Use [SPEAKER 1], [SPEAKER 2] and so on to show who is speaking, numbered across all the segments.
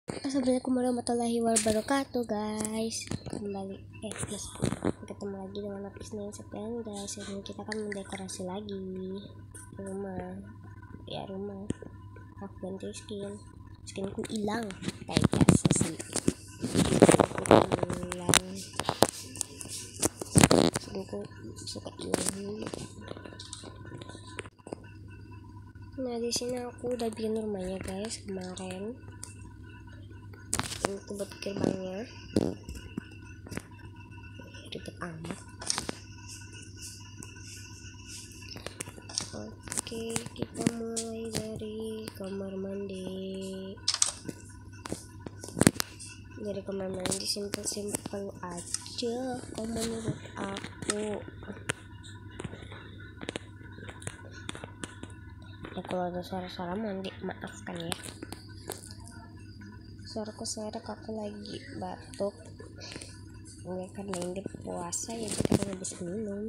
[SPEAKER 1] Assalamualaikum warahmatullahi wabarakatuh guys. Kembali guys, ketemu lagi dengan Lapis nih guys. Ini kita akan mendekorasi lagi rumah. Aku ganti skinku hilang kayak biasa sih. Skinku suka hilang dulu. Nah, di sini aku udah bikin rumahnya guys kemarin. Ini buat gerbangnya, ribet amat. Oke, kita mulai dari kamar mandi. Simpel aja kalau menurut aku. Ya kalau ada suara-suara mandi maafkan ya. Suaraku serak, aku lagi batuk. Ini karena ini puasa ya, kita kan habis minum.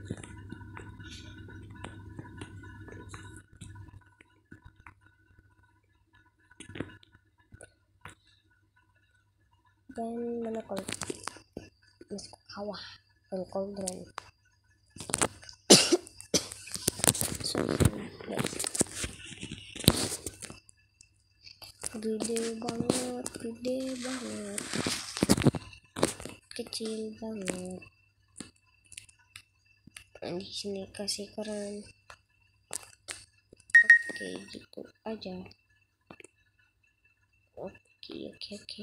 [SPEAKER 1] Dan mana masuk kawah dan cauldron. Guys, gede banget, kecil banget. Di sini kasih keran. Oke, gitu aja. Oke.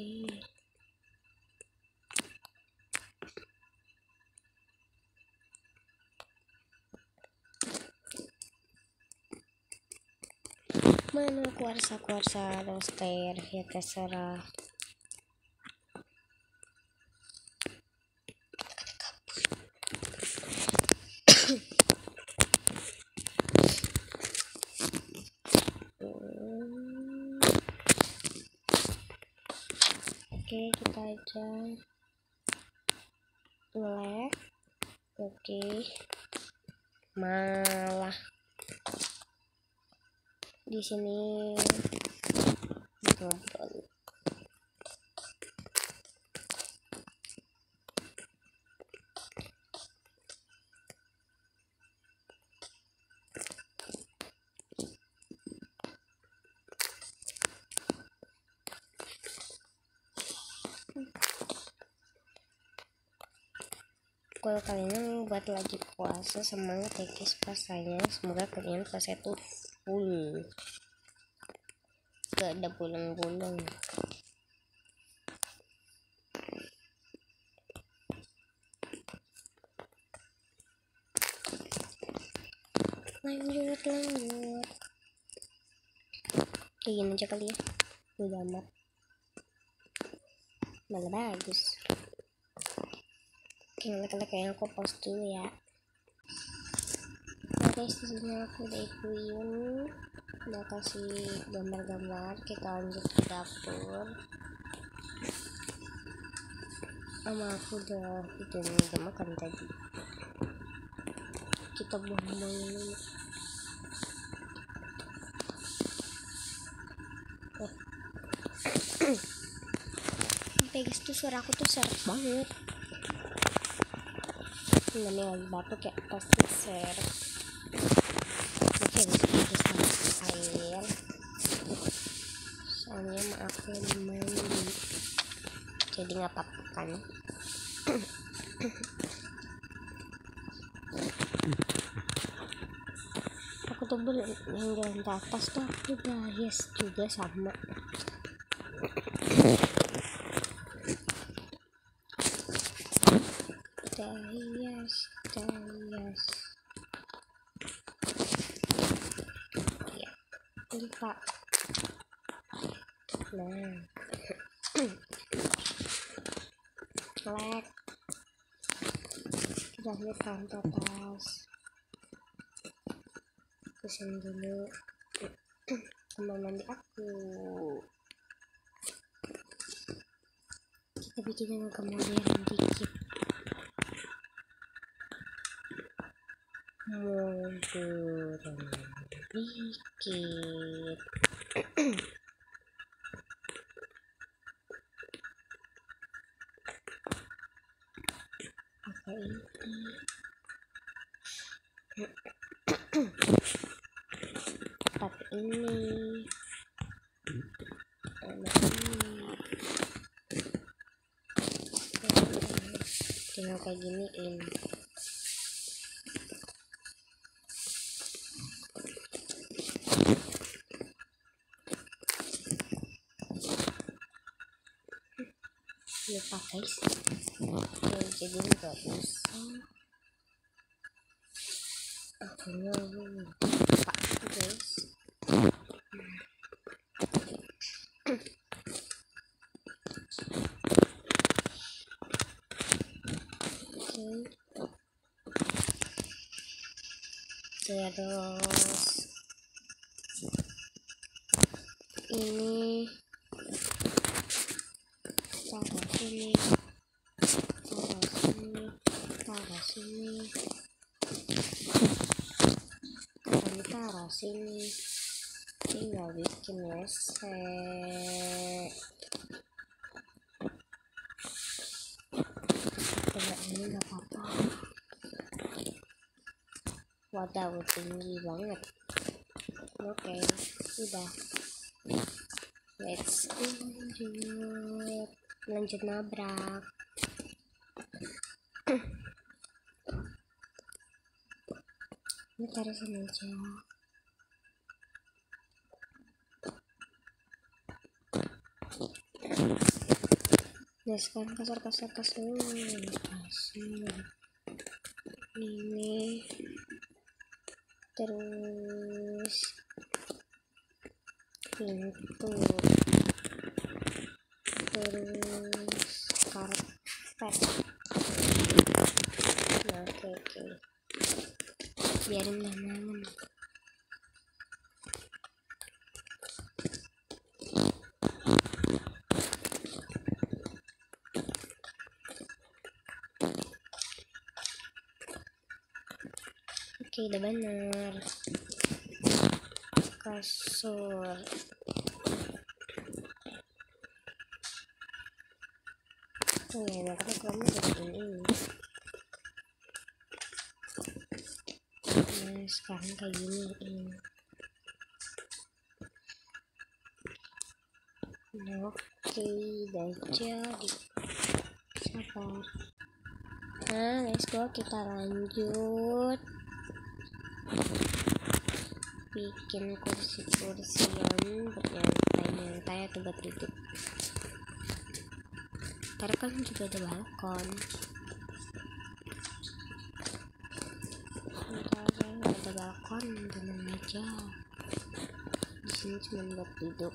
[SPEAKER 1] Mana kuarsa roster ya, terserah. Oke, kita aja ngelek. Oke, malah di sini ngobrol. Kalau kalian buat lagi puasa, semangat ya guys puasanya. Semoga kalian puasa itu full, gak ada bolong-bolong. Lanjut kayak gini aja kali ya, udah amat, malah bagus. Oke, kayaknya aku post dulu ya. Nah guys, disini aku udah ikuin, udah kasih gambar-gambar. Kita lanjut ke dapur. Aku udah makan tadi. Kita buang-buang dulu. Sampai guys, tuh suara aku tuh serak banget. Namanya lagi batuk ya, pasti serak. Oke, bisa air. Soalnya aku lagi mandi, jadi nggak apa-apa kan. Aku tuh yang jalan ke atas tuh aku udah hias juga sama. Hias. Ya, lupa. Nah, lek. Kita lihat kantor atas. Kesini dulu. Kamar mandi aku. Kita bikin yang agak modern dikit. ini tempat ini tinggal kayak giniin. Lupa guys, jadi nggak bisa akhirnya lupa guys. Terus ini taruh sini, taruh sini, tinggal bikin reset. Coba ini nggak apa-apa. Waduh, tinggi banget. Oke, udah. Let's lanjut nabrak. Ini taruh sini aja. Nah sekarang kasar ini, terus pintu, terus karpet. Nah oke. Biarin lama-lama. Oke, udah bener. Kasur. Oh ya, makanya kamu seperti ini. Nah, sekarang kayak gini. Nah, oke, udah jadi. Sabar. Nah, let's go, kita lanjut bikin kursi-kursian buat nyantai atau buat duduk. Karena kan juga ada balkon. Ada balkon, tenang aja. Di sini cuma buat duduk.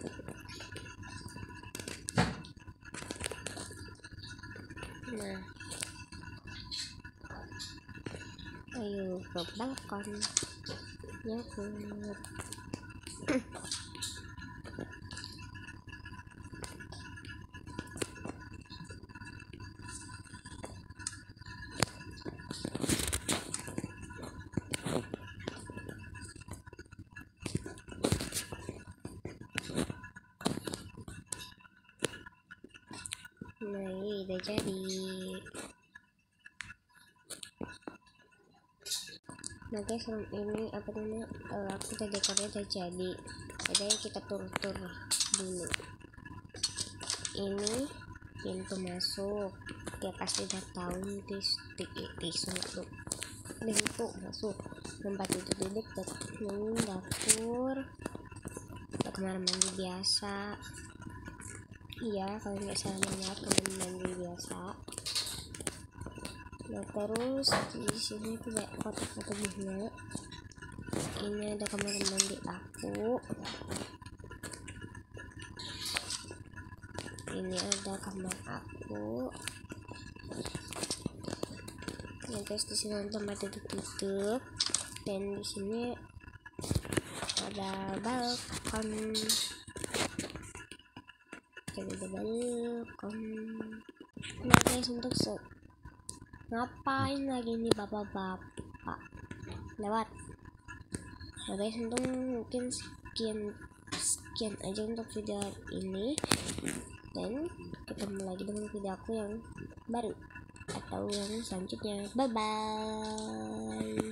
[SPEAKER 1] Nah, ayo ke balkon. Nyakut. Nah, ini udah jadi. Nah guys, ini apa namanya, kita dekornya udah jadi. Jadi kita tur dulu. Ini pintu masuk, ya pasti udah tahu tisu tuh pintu masuk. Tempat duduk dapur, kamar mandi biasa. Iya, kalau nggak salah banget kamar mandi biasa. Nah terus di sini tuh kayak kotak-kotak bunga. Ini ada kamar mandi aku. Ini ada kamar aku. Ya guys, di sini ada tempat duduk. Dan di sini ada balkon. Jadi ada balkon. Nah guys, untuk ngapain lagi nih bapak-bapak lewat. Nah guys, untuk mungkin sekian aja untuk video ini, dan ketemu lagi dengan video aku yang baru. atau yang selanjutnya. Bye bye.